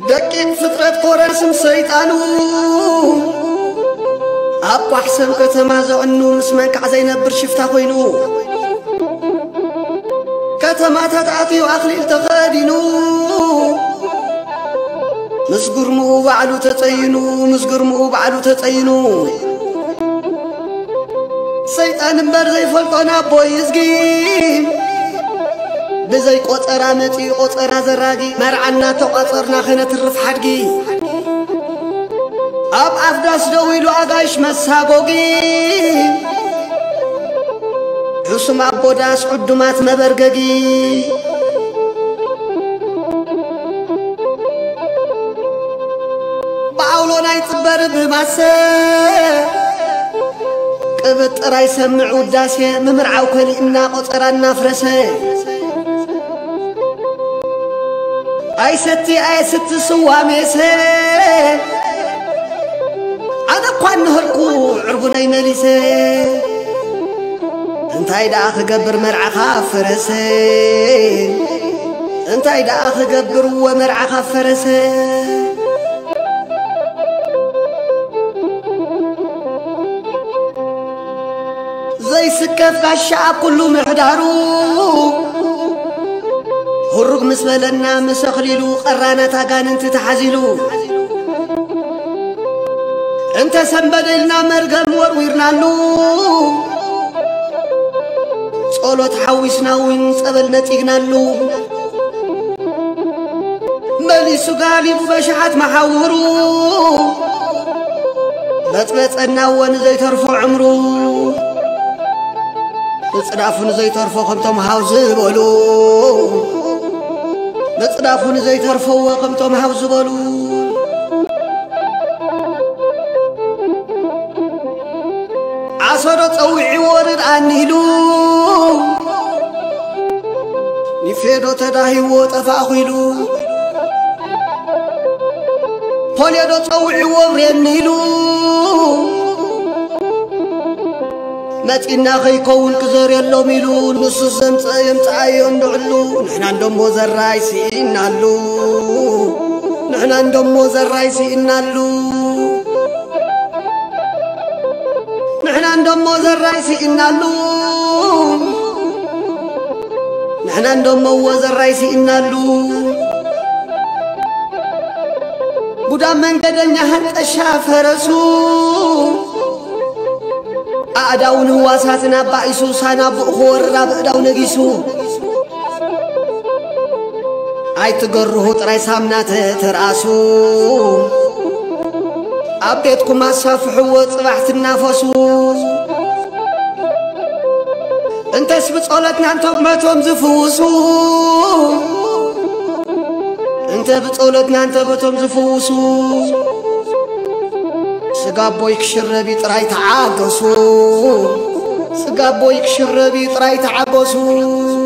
دقيق فترة كورسم سيطانو أبو حسن كتما زعنو مسمنك عزينا برشفتا خوينو كتما تتعطي وأخليل تغادينو مسقرمو بعلو تتعينو مسقرمو بعلو تتعينو سيطان برزي فلطنا بويزقين بزي قطرا متي قطرا زراقي مرعنا تقطرنا خينة الرفحدقي أب أفداس دويلو أغايش مساقوقي حسم أبو داس عدومات مبرققي باولونا يتبر بمسا قبط راي سمعو داسي ممرعو كلي إنا قطرانا فرسي أي ستي سواميسي أنا قوان نهرقو عربنا يمليسي انتاي دا أخي قبر مرعخا فرسي انتاي دا أخي قبر ومرعخا فرسي زي سكف قاشا كله محدارو هرق مسبلنا مسخليلو قرانا تاقان انت تحزيلو انت سنبدلنا مرقم ورويرنالو صولو تحويسنا وين سبلنا تيقنالو مليسو قاليبو بشحات محاورو بطبطنا وان زي ترفو عمرو نصدافون زي ترفو خمتم هاوز بولو نصدافون زي ترفو خمتم هاوز بولو عصر طوعي ورد عنيلو نفيدو تداهي وطفاخيلو بوليدو طوعي ورنيلو ماتينا غيكون كزر يلو ميلو نصو زمت يمتعيون دعلو نحنا ندمو زرايسي إنالو نحنا ندمو زرايسي إنالو نحنا ندمو زرايسي إنالو نحنا ندمو زرايسي إنالو ጉዳመኛ هنت الشافرسو أداون هواساتنا بايسو سانا بخور راب أداون جيسو أي تجره تراي سامنات تراسو أبيتكم أصفحوا وطلعت النفسو أنت سبت قولتنا أنتم ما تمزفوسو أنت بتقولتنا أنت بتمزفوسو سقابو يكشربي تراي تعاقصو سقابو يكشربي تراي تعاقصو